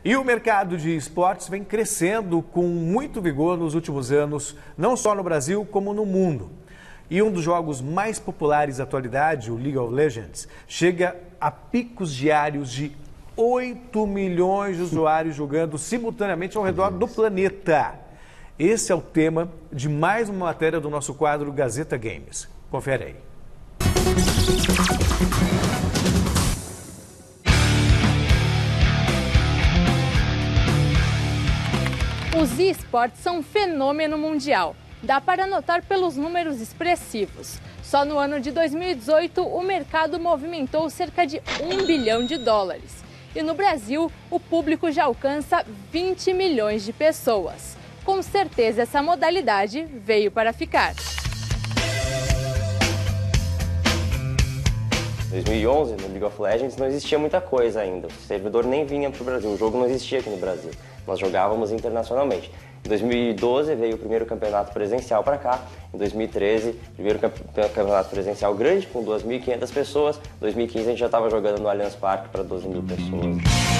E o mercado de esportes vem crescendo com muito vigor nos últimos anos, não só no Brasil, como no mundo. E um dos jogos mais populares da atualidade, o League of Legends, chega a picos diários de 8 milhões de usuários jogando simultaneamente ao redor do planeta. Esse é o tema de mais uma matéria do nosso quadro Gazeta Games. Confere aí. Os esportes são um fenômeno mundial. Dá para notar pelos números expressivos. Só no ano de 2018, o mercado movimentou cerca de US$ 1 bilhão. E no Brasil, o público já alcança 20 milhões de pessoas. Com certeza, essa modalidade veio para ficar. Em 2011, no League of Legends, não existia muita coisa ainda. O servidor nem vinha para o Brasil, o jogo não existia aqui no Brasil. Nós jogávamos internacionalmente. Em 2012 veio o primeiro campeonato presencial para cá. Em 2013, primeiro campeonato presencial grande, com 2.500 pessoas. Em 2015 a gente já estava jogando no Allianz Parque para 12.000 pessoas.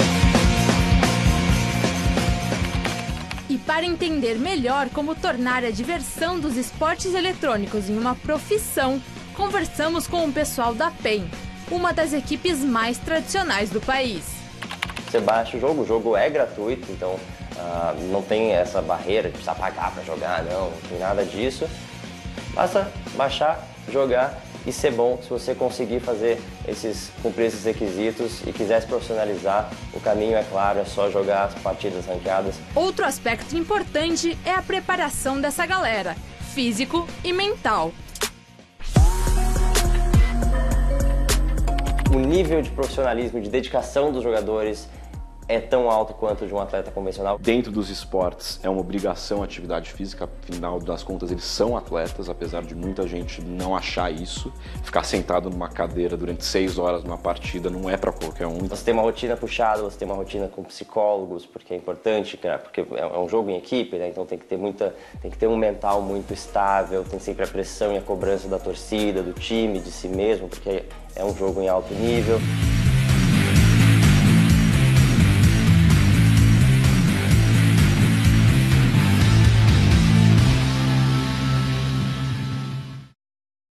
E para entender melhor como tornar a diversão dos esportes eletrônicos em uma profissão, conversamos com o pessoal da PEN, uma das equipes mais tradicionais do país. Você baixa o jogo é gratuito, então não tem essa barreira de precisar pagar para jogar, não tem nada disso. Basta baixar, jogar e ser bom. Se você conseguir cumprir esses requisitos e quiser se profissionalizar, o caminho é claro, é só jogar as partidas ranqueadas. Outro aspecto importante é a preparação dessa galera, físico e mental. O nível de profissionalismo, de dedicação dos jogadores é tão alto quanto de um atleta convencional. Dentro dos esportes é uma obrigação a atividade física, afinal das contas eles são atletas, apesar de muita gente não achar isso. Ficar sentado numa cadeira durante 6 horas numa partida não é para qualquer um. Você tem uma rotina puxada, você tem uma rotina com psicólogos, porque é importante, porque é um jogo em equipe, né? Então tem que ter um mental muito estável, tem sempre a pressão e a cobrança da torcida, do time, de si mesmo, porque é um jogo em alto nível.